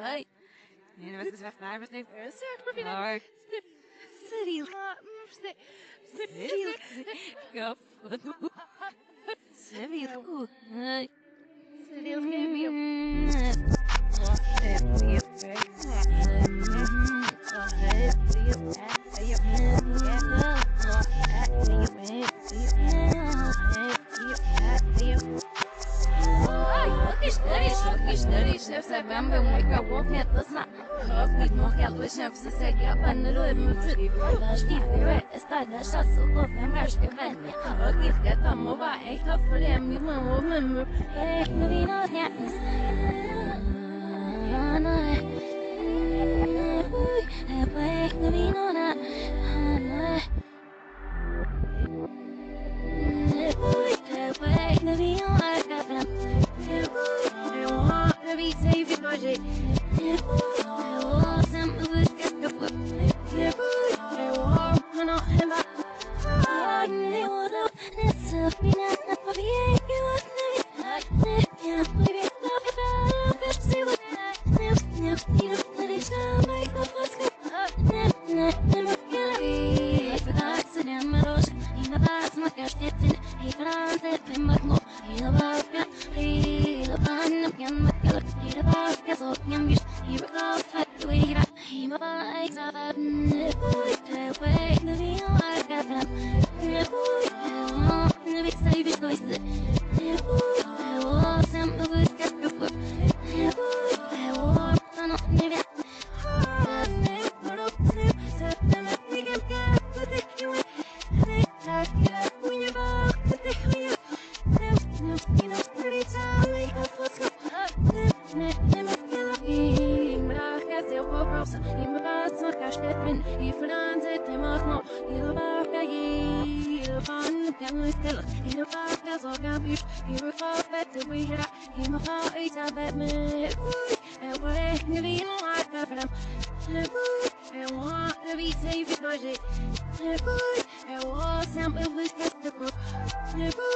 Ai. Vai ser vai você. Ai. Cyril. Cyril. Gafodo. Cyril. Ai. Cyril que اشتري شفت بامبا ويكا ووكنت تصنع خافني موكا الوشن في سجى بنرو مفري باشتي في استادا شاسو قفن مرش كفن خاكي فكتا موبا ايكا فريم يمن ومن ايه نبينا نعمس انا ايه نبينا نعمس be safe because it was with Never